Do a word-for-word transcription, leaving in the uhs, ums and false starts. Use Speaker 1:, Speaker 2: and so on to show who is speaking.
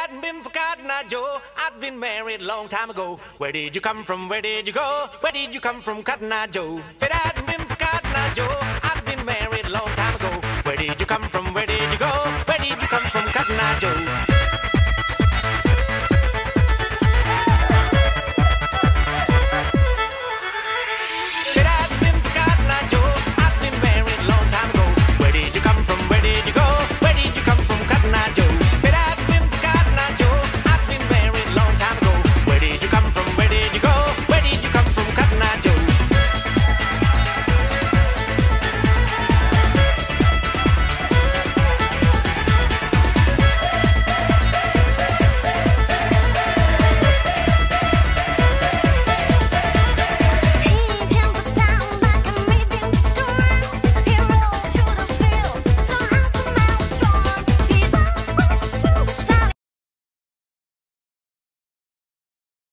Speaker 1: hadn't been for Cotton Eye Joe, I'd been married a long time ago. Where did you come from? Where did you go? Where did you come from, Cotton Eye Joe? If it hadn't been for Cotton Eye Joe, I'd been married a long time ago. Where did you come from?